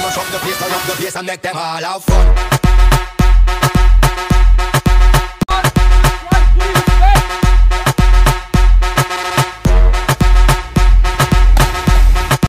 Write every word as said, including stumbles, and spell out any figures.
mash up the place, turn up the place and make them all have fun.